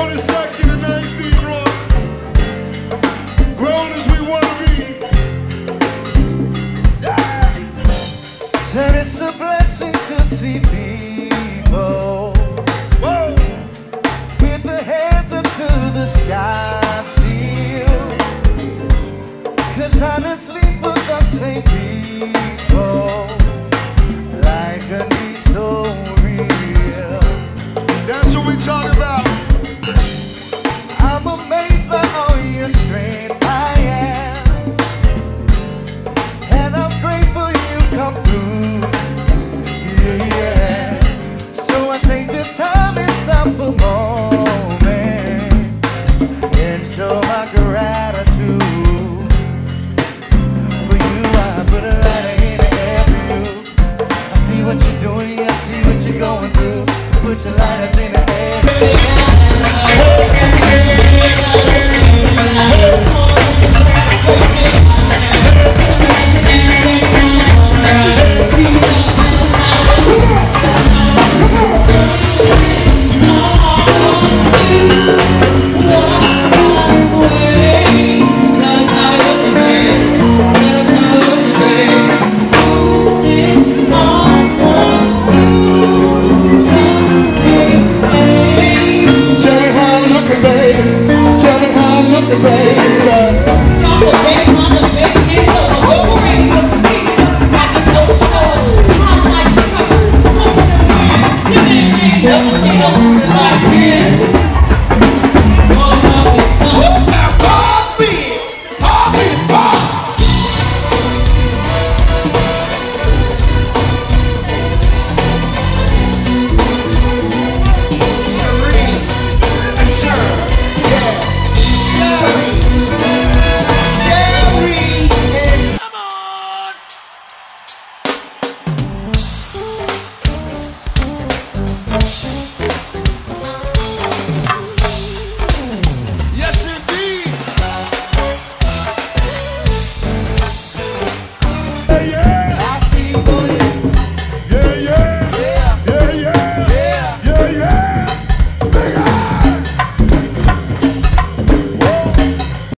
Grown and sexy, the name's Negro. Grown as we want to be. Yeah. Said it's a blessing to see people, whoa, with their hands up to the sky still. 'Cause honestly, for the same people, life can be so real. That's what we talk about. I'm amazed by all your strength, I am, and I'm grateful you come through, yeah. So I take this time and stop for a moment and show my gratitude. For you, I put a lighter in the air for you. I see what you're doing, I see what you're going through. Put your lighters in the air.